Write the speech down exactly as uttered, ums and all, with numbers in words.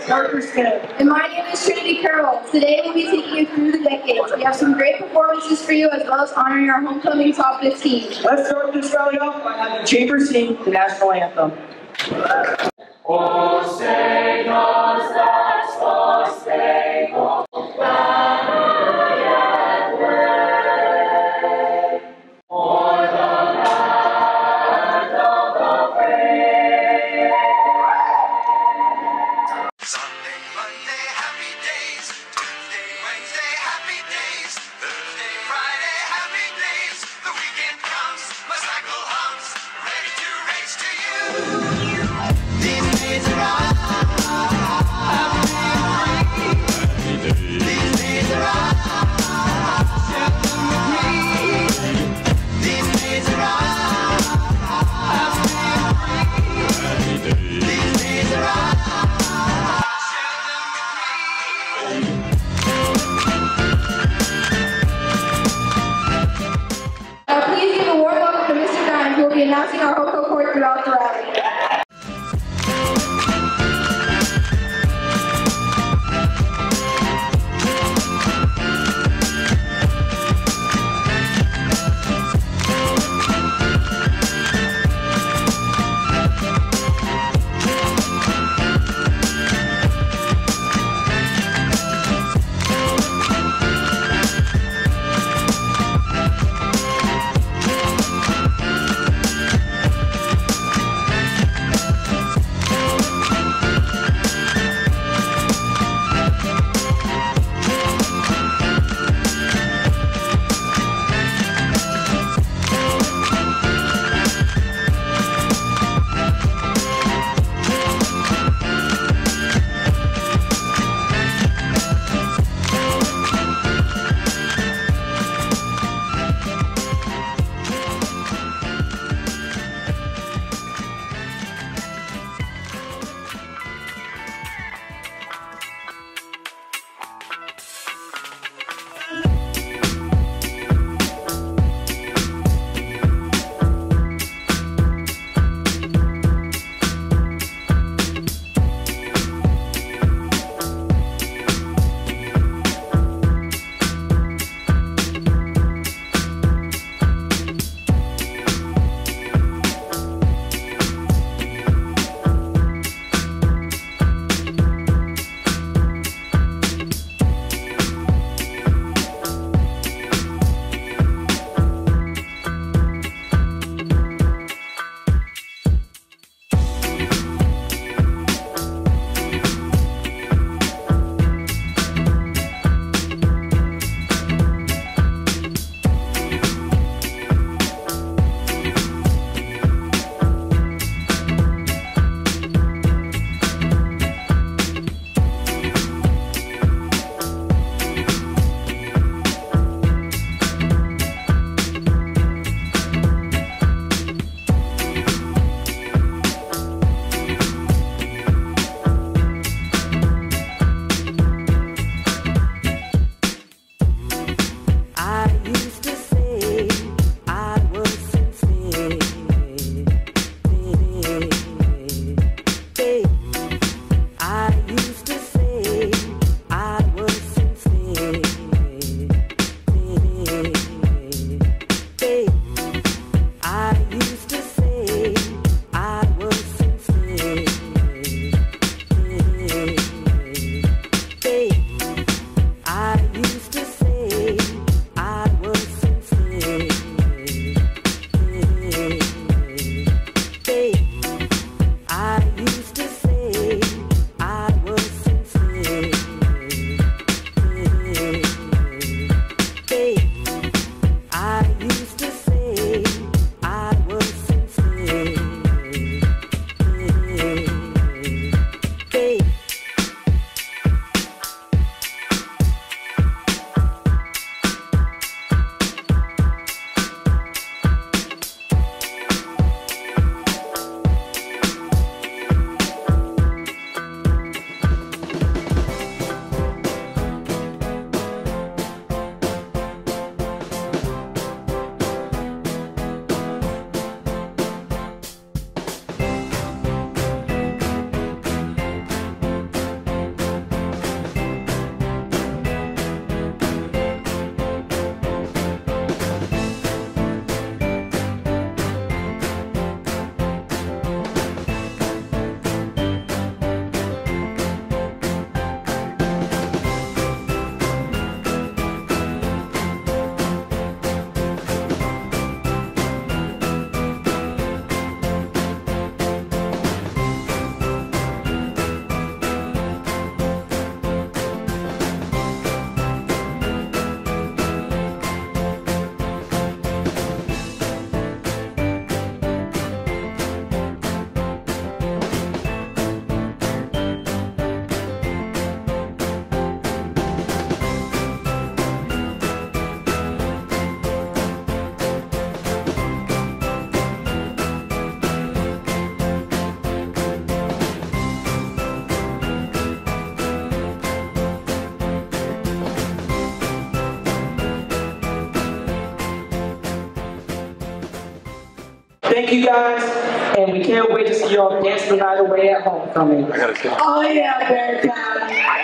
Parker Smith. And my name is Trinity Carroll. Today we'll be taking you through the decades. We have some great performances for you as well as honoring our homecoming top fifteen. Let's start this rally off by having Chamber sing the national anthem. Oh, say does that star-spangled banner yet wave o'er the land of the free? Sunday, Monday, happy days. Tuesday, Wednesday, happy days. Thursday, Friday, happy days. The weekend comes, my cycle hums, ready to race to you. These days are all happy days. These days are all share them with me. These days are all happy days. These days are all share them with me. Now please give a warm welcome to Mister Dimes, who will be announcing our home court throughout the rally. Thank you guys, and we can't wait to see you all dancing the night away at homecoming. I gotta say. Oh yeah, Bearcat.